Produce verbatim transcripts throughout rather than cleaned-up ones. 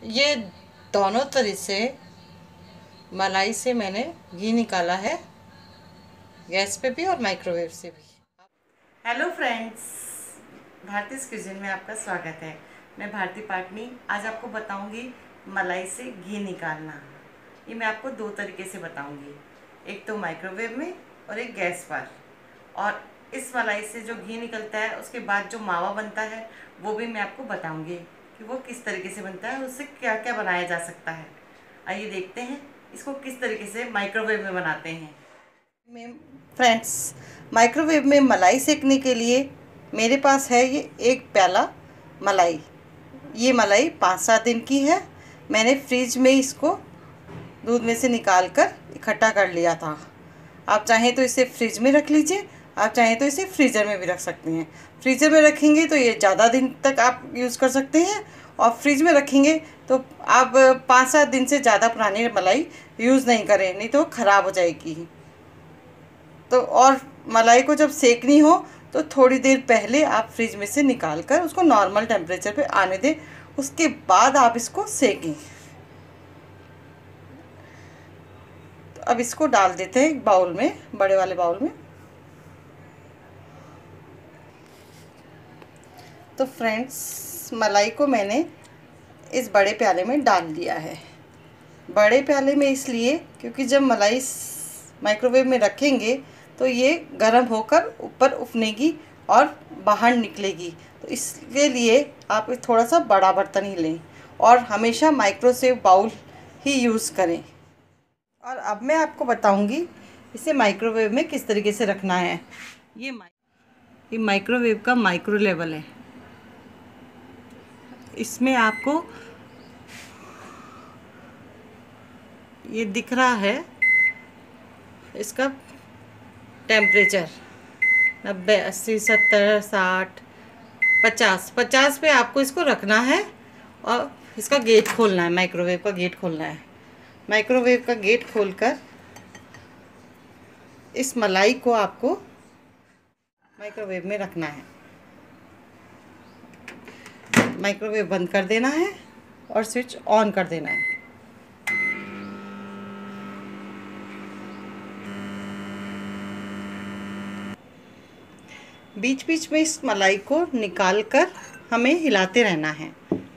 ये दोनों तरह से मलाई से मैंने घी निकाला है, गैस पे भी और माइक्रोवेव से भी। हेलो फ्रेंड्स, भारतीय किचन में आपका स्वागत है। मैं भारती पाटनी आज आपको बताऊंगी मलाई से घी निकालना। ये मैं आपको दो तरीके से बताऊंगी, एक तो माइक्रोवेव में और एक गैस पर। और इस मलाई से जो घी निकलता है उसके बाद जो मावा बनता है वो भी मैं आपको बताऊंगी कि वो किस तरीके से बनता है, उससे क्या क्या बनाया जा सकता है। आइए देखते हैं इसको किस तरीके से माइक्रोवेव में बनाते हैं। में फ्रेंड्स, माइक्रोवेव में मलाई सेकने के लिए मेरे पास है ये एक प्याला मलाई। ये मलाई पाँच सात दिन की है। मैंने फ्रिज में इसको दूध में से निकाल कर इकट्ठा कर लिया था। आप चाहें तो इसे फ्रिज में रख लीजिए, आप चाहें तो इसे फ्रीज़र में भी रख सकते हैं। फ्रीज़र में रखेंगे तो ये ज़्यादा दिन तक आप यूज़ कर सकते हैं, और फ्रिज में रखेंगे तो आप पाँच सात दिन से ज़्यादा पुरानी मलाई यूज़ नहीं करें, नहीं तो ख़राब हो जाएगी। तो और मलाई को जब सेकनी हो तो थोड़ी देर पहले आप फ्रिज में से निकाल कर उसको नॉर्मल टेम्परेचर पे आने दें, उसके बाद आप इसको सेकें। तो अब इसको डाल देते हैं एक बाउल में, बड़े वाले बाउल में। तो फ्रेंड्स, मलाई को मैंने इस बड़े प्याले में डाल दिया है। बड़े प्याले में इसलिए क्योंकि जब मलाई माइक्रोवेव में रखेंगे तो ये गर्म होकर ऊपर उफनेगी और बाहर निकलेगी। तो इसके लिए आप थोड़ा सा बड़ा बर्तन ही लें और हमेशा माइक्रोवेव बाउल ही यूज़ करें। और अब मैं आपको बताऊंगी इसे माइक्रोवेव में किस तरीके से रखना है। ये ये माइक्रोवेव का माइक्रो लेवल है। इसमें आपको ये दिख रहा है इसका टेम्परेचर नब्बे, अस्सी, सत्तर, साठ, पचास पचास पे आपको इसको रखना है। और इसका गेट खोलना है, माइक्रोवेव का गेट खोलना है। माइक्रोवेव का गेट खोलकर इस मलाई को आपको माइक्रोवेव में रखना है। माइक्रोवेव बंद कर देना है और स्विच ऑन कर देना है। बीच बीच में इस मलाई को निकाल कर हमें हिलाते रहना है।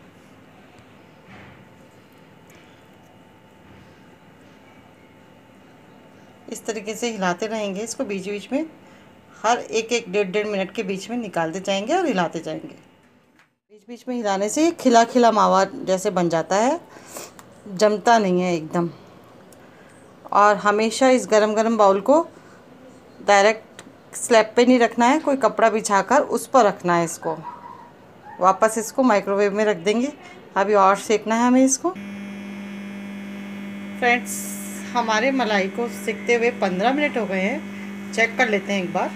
इस तरीके से हिलाते रहेंगे इसको, बीच बीच में हर एक एक डेढ़ डेढ़ मिनट के बीच में निकालते जाएंगे और हिलाते जाएंगे। बीच बीच में हिलाने से ये खिला खिला मावा जैसे बन जाता है, जमता नहीं है एकदम। और हमेशा इस गरम गरम बाउल को डायरेक्ट स्लैब पे नहीं रखना है, कोई कपड़ा बिछाकर उस पर रखना है। इसको वापस इसको माइक्रोवेव में रख देंगे। अभी और सेकना है हमें इसको। फ्रेंड्स, हमारे मलाई को सेकते हुए पंद्रह मिनट हो गए हैं। चेक कर लेते हैं एक बार।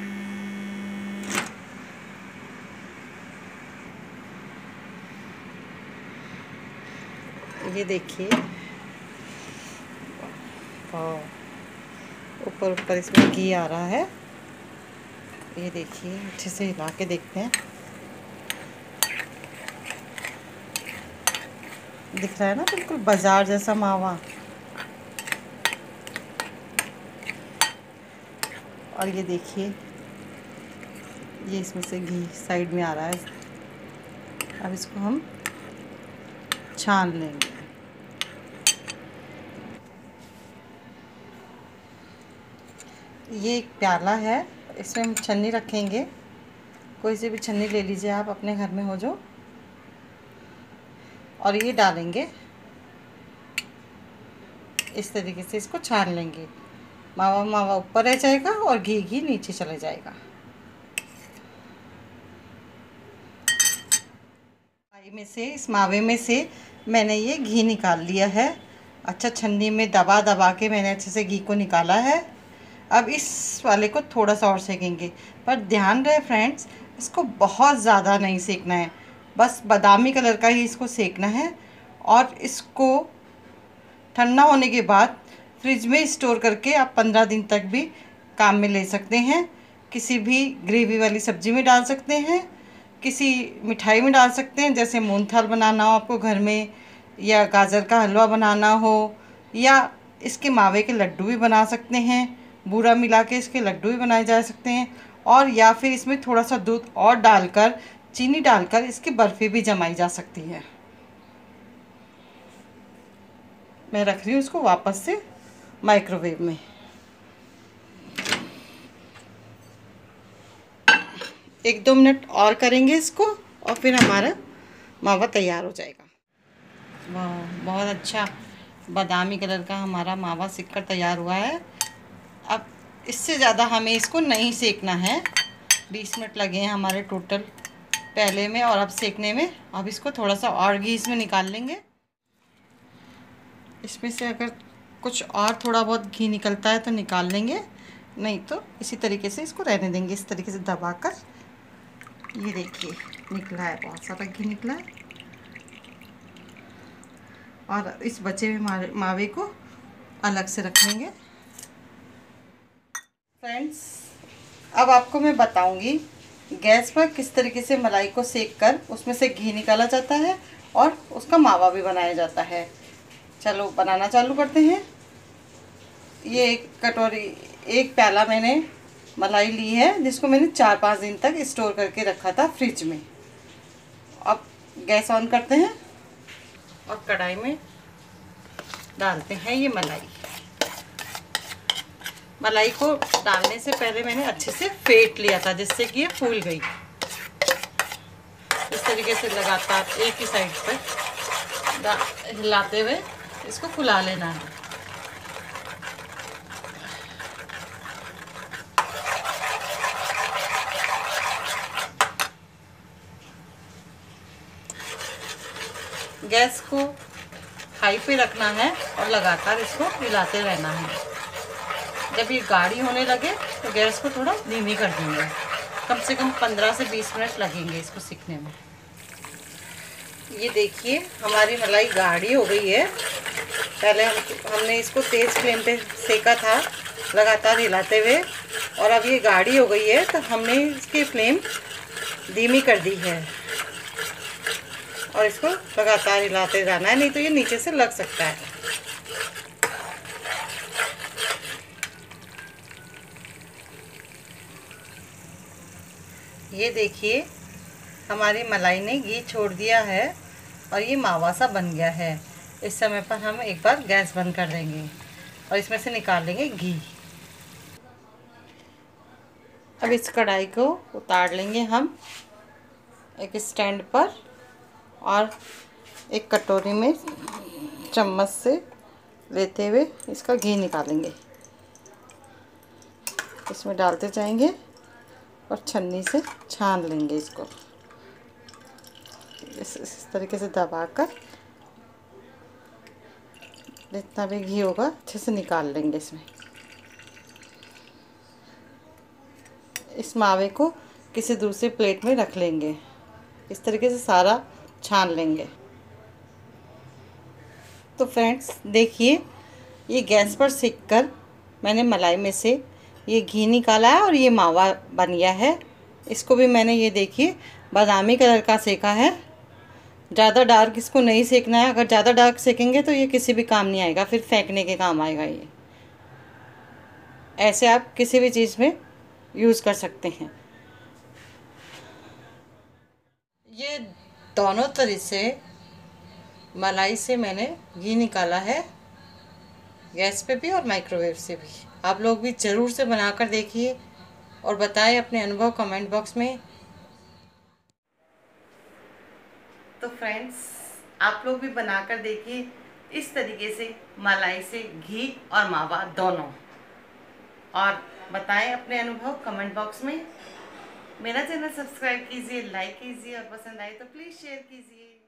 ये देखिए, ऊपर ऊपर इसमें घी आ रहा है। ये देखिए, अच्छे से हिला के देखते हैं। दिख रहा है ना, बिल्कुल बाजार जैसा मावा। और ये देखिए, ये इसमें से घी साइड में आ रहा है। अब इसको हम छान लेंगे। ये एक प्याला है, इसमें हम छन्नी रखेंगे। कोई सी भी छन्नी ले लीजिए आप, अपने घर में हो जो। और ये डालेंगे, इस तरीके से इसको छान लेंगे। मावा मावा ऊपर रह जाएगा और घी घी नीचे चले जाएगा। में से इस मावे में से मैंने ये घी निकाल लिया है। अच्छा, छन्नी में दबा दबा के मैंने अच्छे से घी को निकाला है। अब इस वाले को थोड़ा सा और सेकेंगे, पर ध्यान रहे फ्रेंड्स, इसको बहुत ज़्यादा नहीं सेकना है, बस बादामी कलर का ही इसको सेकना है। और इसको ठंडा होने के बाद फ्रिज में स्टोर करके आप पंद्रह दिन तक भी काम में ले सकते हैं। किसी भी ग्रेवी वाली सब्ज़ी में डाल सकते हैं, किसी मिठाई में डाल सकते हैं। जैसे मूंगथाल बनाना हो आपको घर में, या गाजर का हलवा बनाना हो, या इसके मावे के लड्डू भी बना सकते हैं। बूरा मिला के इसके लड्डू भी बनाए जा सकते हैं। और या फिर इसमें थोड़ा सा दूध और डालकर, चीनी डालकर इसकी बर्फ़ी भी जमाई जा सकती है। मैं रख रही हूँ इसको वापस से माइक्रोवेव में। एक दो मिनट और करेंगे इसको और फिर हमारा मावा तैयार हो जाएगा। वाह, बहुत अच्छा बादामी कलर का हमारा मावा सिक कर तैयार हुआ है। अब इससे ज़्यादा हमें इसको नहीं सेकना है। बीस मिनट लगे हैं हमारे टोटल पहले में और अब सेकने में। अब इसको थोड़ा सा और घी इसमें निकाल लेंगे। इसमें से अगर कुछ और थोड़ा बहुत घी निकलता है तो निकाल लेंगे, नहीं तो इसी तरीके से इसको रहने देंगे। इस तरीके से दबाकर, ये देखिए निकला है, बहुत सारा घी निकला है। और इस बचे हुए मावे को अलग से रख लेंगे। फ्रेंड्स, अब आपको मैं बताऊंगी गैस पर किस तरीके से मलाई को सेक कर उसमें से घी निकाला जाता है और उसका मावा भी बनाया जाता है। चलो बनाना चालू करते हैं। ये एक कटोरी, एक प्याला मैंने मलाई ली है, जिसको मैंने चार पाँच दिन तक स्टोर करके रखा था फ्रिज में। अब गैस ऑन करते हैं और कढ़ाई में डालते हैं ये मलाई। मलाई को डालने से पहले मैंने अच्छे से फेंट लिया था, जिससे कि ये फूल गई। इस तरीके से लगातार एक ही साइड पर हिलाते हुए इसको फुला लेना है। गैस को हाई पे रखना है और लगातार इसको हिलाते रहना है। जब ये गाढ़ी होने लगे तो गैस को थोड़ा धीमी कर देंगे। कम से कम पंद्रह से बीस मिनट लगेंगे इसको सीखने में। ये देखिए हमारी मलाई गाढ़ी हो गई है। पहले हम हमने इसको तेज़ फ्लेम पे सेका था लगातार हिलाते हुए, और अब ये गाढ़ी हो गई है तो हमने इसकी फ्लेम धीमी कर दी है और इसको लगातार हिलाते जाना है, नहीं तो ये नीचे से लग सकता है। ये देखिए हमारी मलाई ने घी छोड़ दिया है और ये मावा सा बन गया है। इस समय पर हम एक बार गैस बंद कर देंगे और इसमें से निकाल लेंगे घी। अब इस कढ़ाई को उतार लेंगे हम एक स्टैंड पर और एक कटोरी में चम्मच से लेते हुए इसका घी निकालेंगे। इसमें डालते जाएंगे और छन्नी से छान लेंगे इसको। इस, इस तरीके से दबाकर जितना भी घी होगा अच्छे से निकाल लेंगे इसमें। इस मावे को किसी दूसरे प्लेट में रख लेंगे। इस तरीके से सारा छान लेंगे। तो फ्रेंड्स देखिए, ये गैस पर सेक कर मैंने मलाई में से ये घी निकाला है और ये मावा बन गया है। इसको भी मैंने ये देखिए बादामी कलर का सेका है। ज़्यादा डार्क इसको नहीं सेकना है। अगर ज़्यादा डार्क सेकेंगे तो ये किसी भी काम नहीं आएगा, फिर फेंकने के काम आएगा। ये ऐसे आप किसी भी चीज़ में यूज़ कर सकते हैं। ये दोनों तरह से मलाई से मैंने घी निकाला है, गैस पे भी और माइक्रोवेव से भी। आप लोग भी ज़रूर से बनाकर देखिए और बताएं अपने अनुभव कमेंट बॉक्स में। तो फ्रेंड्स, आप लोग भी बनाकर देखिए इस तरीके से मलाई से घी और मावा दोनों, और बताएं अपने अनुभव कमेंट बॉक्स में। मेरा चैनल सब्सक्राइब कीजिए, लाइक कीजिए और पसंद आए तो प्लीज़ शेयर कीजिए।